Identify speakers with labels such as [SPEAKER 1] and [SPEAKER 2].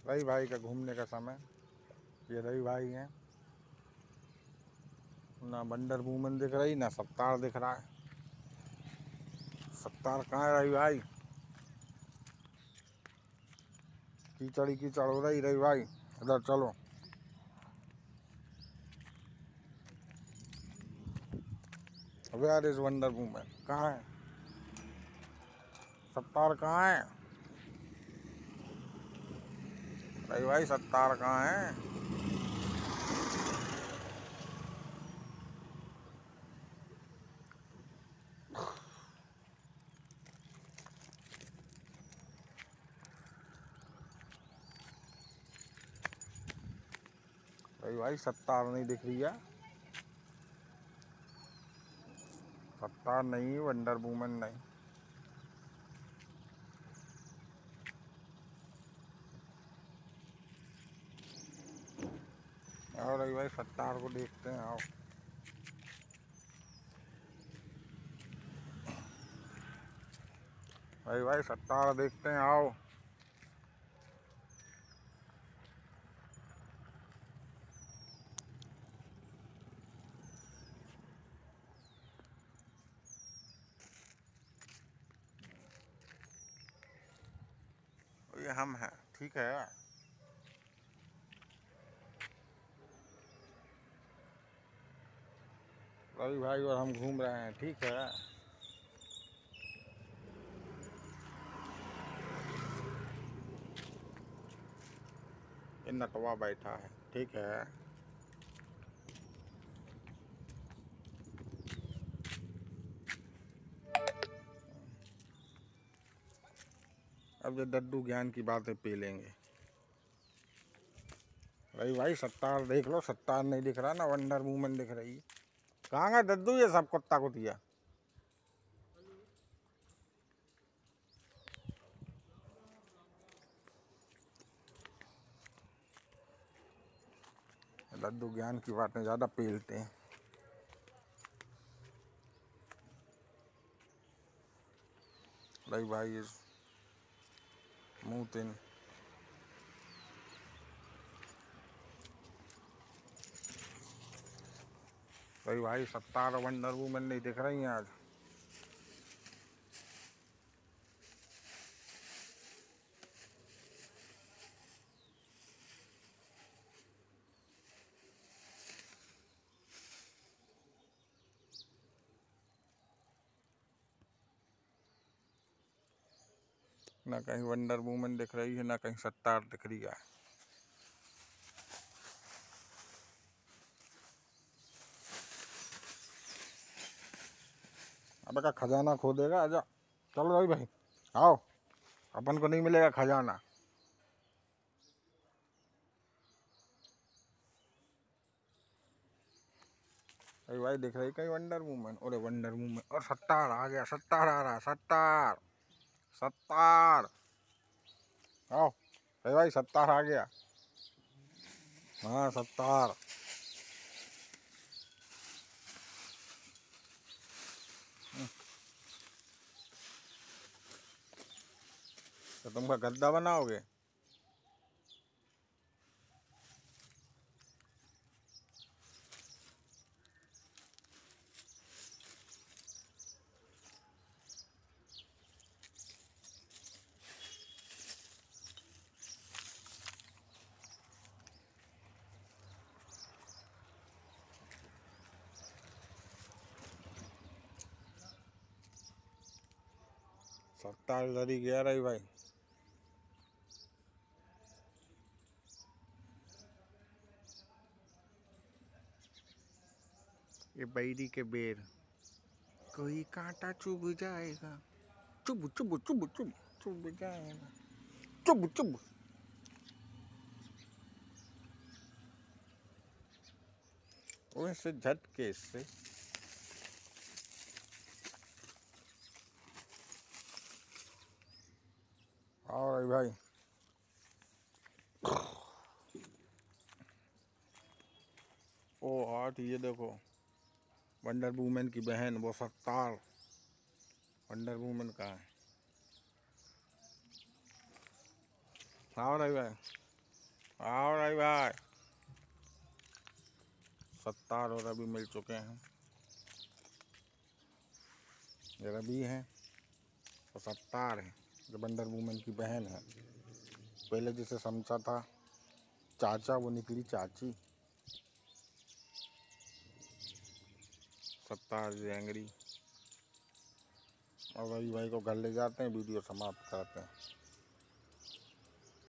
[SPEAKER 1] रवि भाई का घूमने का समय। ये रवि भाई हैं, ना वंडर वूमन दिख रही ना सत्तार दिख रहा है। सत्तार कहाँ है रवि भाई? कीचड़ी कीचड़ हो रही रवि भाई, इधर चलो। Where is Wonder Woman? कहाँ है सत्तार? कहाँ है रवि भाई? सत्तार कहाँ है? रवि भाई सत्तार नहीं दिख रही है। सत्तार नहीं, वंडर वूमन नहीं। आओ रवि भाई सत्तार को देखते हैं, आओ। रवि भाई सत्तार देखते हैं, आओ। ये हम हैं, ठीक है। रवि भाई और हम घूम रहे हैं, ठीक है। ये नटवा बैठा है, ठीक है। अब जो डड्डू ज्ञान की बातें पी लेंगे। रवि भाई सत्तार देख लो, सत्तार नहीं दिख रहा ना वंडर वूमन दिख रही है। कहाँ गए डड्डू ये सब कुत्ता कुतिया? डड्डू ज्ञान की बातें ज़्यादा पेलते हैं। रवि भाई इज मूतिन। रवि भाई सत्तार वंडर वूमन नहीं दिख रही हैं आज। ना कहीं वंडर वूमन दिख रही है, ना कहीं सत्तार दिख रही है। अब का खजाना खो देगा, आजा। चलो रवि भाई आओ, अपन को नहीं मिलेगा खजाना। रवि भाई दिख रही कहीं वंडर वूमन? अरे वंडर वूमन और सत्तार आ गया, सत्तार आ रहा, सत्तार सत्तार आओ। रवि भाई सत्तार आ गया। हाँ सत्तार। तो तुमका गद्दा बनाओगे? सत्तार इधर ही गया रवि भाई। ये बैरी के बेर, कोई कांटा चुभ जाएगा, चुभ चुभ चुभ चुभ चुभ जाएगा, चुभ चुभ। वैसे झटके से आओ रवि भाई। ओ आठ, ये देखो वंडर वूमन की बहन, वो सत्तार वंडर वूमन का है। आओ रवि भाई। आओ रवि भाई, सत्तार और रवि मिल चुके हैं। ये रवि है और सत्तार है, जो वंडर वुमन की बहन है। पहले जिसे समझा था चाचा, वो निकली चाची। सत्तार एंग्री। और रवि भाई को घर ले जाते हैं, वीडियो समाप्त करते हैं।